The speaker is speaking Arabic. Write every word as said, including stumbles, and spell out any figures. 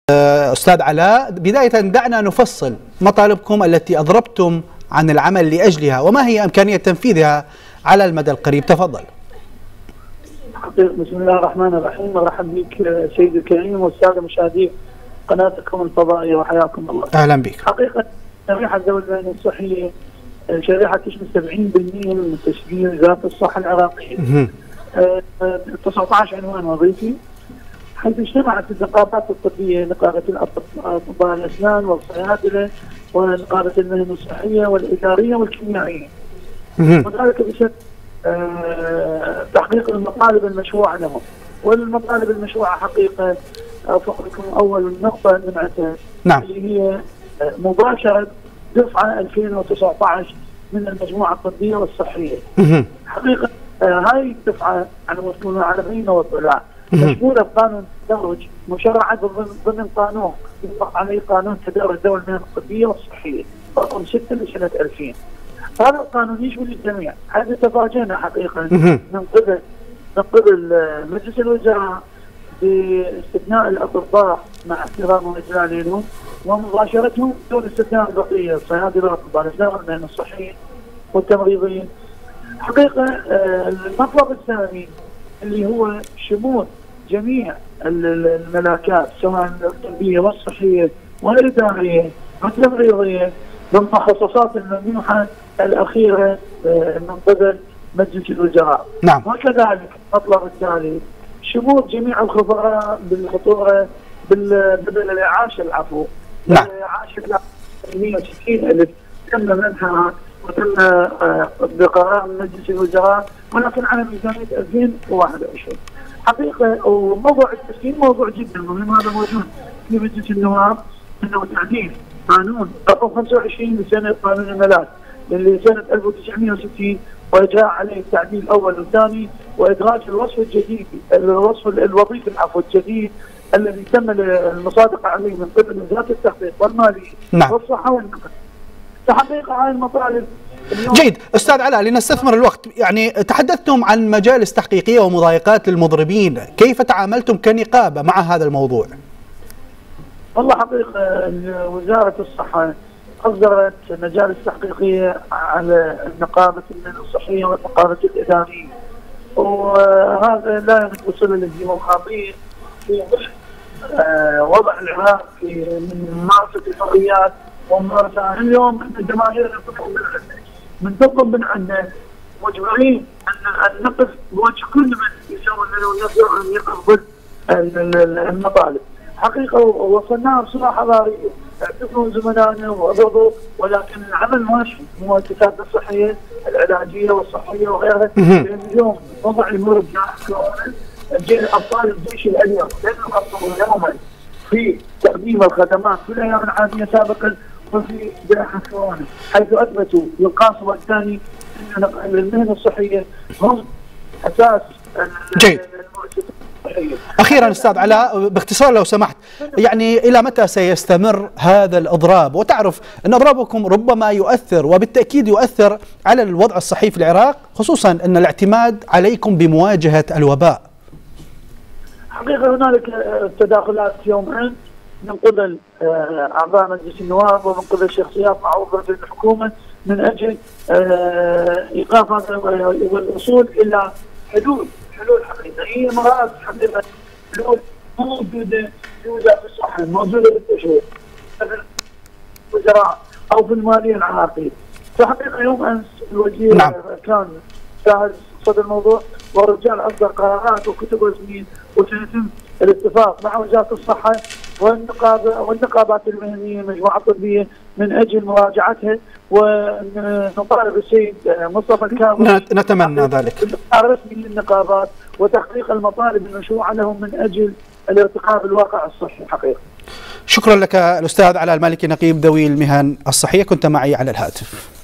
أستاذ علاء، بداية دعنا نفصل مطالبكم التي أضربتم عن العمل لأجلها، وما هي إمكانية تنفيذها على المدى القريب؟ تفضل. بسم الله الرحمن الرحيم. مرحبا بك سيدي الكريم والسادة مشاهدي قناتكم الفضائية وحياكم الله. أهلا بك. حقيقة شريحة ذوي المهن الصحية شريحة تشمل سبعين بالمئة من تشكيل وزارة الصحة العراقية. تسعة عشر عنوان وظيفي، حيث اجتمعت النقابات الطبية، نقابة أطباء الأسنان والصيادلة ونقابة المهن الصحية والإدارية والكيميائية، وذلك بشأن تحقيق المطالب المشروعة لهم. والمطالب المشروعة حقيقة أوفق لكم أول نقطة نبعثها، نعم، اللي هي مباشرة دفعة ألفين وتسعة عشر من المجموعة الطبية والصحية. حقيقة هاي الدفعة على مستوى العالمين والطلاع مشمولة بقانون التدرج مشرعة ضمن قانون يطلق عليه قانون تدرج ذوي المهن الطبية والصحية رقم ستة لسنة ألفين. هذا القانون يشمل الجميع، حيث تفاجئنا حقيقة من قبل من قبل مجلس الوزراء باستثناء الأطباء مع احترام وإجلال لهم ومباشرتهم دون استثناء البقية الصيادلة والأطباء الأسنان والمهن الصحية والتمريضيين. حقيقة المطلب الثاني اللي هو شمول جميع الملاكات سواء الطبية والصحية والإدارية والتمريضية بالمخصصات الممنوحة الأخيرة من قبل مجلس الوزراء. نعم. وكذلك المطلب الثالث شمول جميع الخبراء بالخطورة بالإعاشة العفو. نعم. الإعاشة مئة وستين ألف تم منحها وتم بقرار مجلس الوزراء، ولكن على ميزانية ألفين وواحد وعشرين. حقيقة وموضوع التسكين موضوع جدا مهم، هذا موجود في مجلس النواب، انه تعديل قانون رقم خمسة وعشرين لسنة قانون الملاك اللي سنة ألف وتسعمئة وستين، وإجراء عليه التعديل الأول والثاني، وإدراج الوصف الجديد الوصف الوظيفي العفو الجديد الذي تم المصادقة عليه من قبل وزارة التخطيط والمالية. نعم. والصحة والنقل. تحقيق هاي المطالب. جيد أستاذ علاء، لنستثمر الوقت، يعني تحدثتم عن مجالس تحقيقية ومضايقات للمضربين، كيف تعاملتم كنقابة مع هذا الموضوع؟ والله حقيقة وزارة الصحة أصدرت مجالس تحقيقية على النقابة المهن الصحية والنقابة الإدارية، وهذا لا يمت بصلة للديمقراطية في وضع العراق في من ممارسة الحريات وممارسة. اليوم الجماهير من تطلب من عندنا مجبرين ان نقف بوجه كل من يسوي لنا ان يقف ضد المطالب. حقيقه وصلناها بصوره حضاريه، اعتذروا زملائنا وضربوا، ولكن العمل ماشي، المؤسسات الصحيه العلاجيه والصحيه وغيرها. اليوم وضع المرض جاء ابطال الجيش الابيض لم يقصروا يوما في تقديم الخدمات في الايام العاديه سابقا وفي جائحة كورونا، حيث أثبتوا للقاصمة الثاني أن المهن الصحية هم أساس جيد. أخيرا أستاذ علاء باختصار لو سمحت، يعني إلى متى سيستمر هذا الإضراب؟ وتعرف أن إضرابكم ربما يؤثر وبالتأكيد يؤثر على الوضع الصحي في العراق، خصوصا أن الاعتماد عليكم بمواجهة الوباء. حقيقة هنالك تداخلات يومين من قبل أعضاء مجلس النواب ومن قبل شخصيات معروفة في الحكومة من أجل إيقاف هذا والوصول إلى حلول حلول حقيقية. مرات حقيقة حلول موجودة في وزارة الصحة، موجودة بالتشريع في الوزراء أو في المالية العراقية. فحقيقة يوم أمس الوزير نعم. كان شاهد صدر الموضوع، والرجال أصدر قرارات وكتب رسمية، وسيتم الاتفاق مع وزارة الصحة والنقابة والنقابات المهنية المجموعة الطبية من أجل مراجعتها، ونطالب السيد مصطفى الكامل نتمنى ذلك الرسمي للنقابات وتحقيق المطالب المشروعة لهم من أجل الارتقاء بالواقع الصحي. حقيقة شكرا لك الأستاذ علاء المالكي، نقيب ذوي المهن الصحية، كنت معي على الهاتف.